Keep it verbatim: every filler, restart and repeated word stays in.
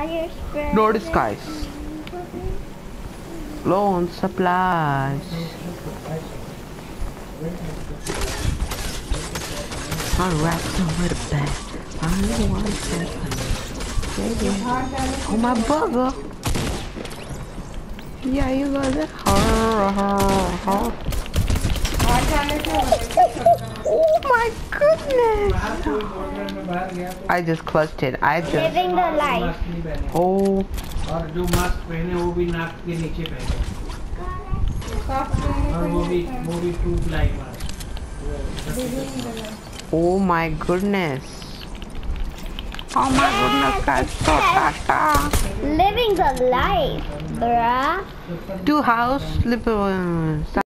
fire spread. No disguise. Low on supplies. Alright, so with a bag. I don't want to. Oh my bugger. Yeah, you got it. Oh my goodness. I just clutched it. I just. Living the life. Oh. और जो mask पहने वो भी नाक के नीचे पहने और वो भी वो भी two ply mask. Oh my goodness. Oh my goodness, guys. So tata. Living the life, bruh. Two house, live.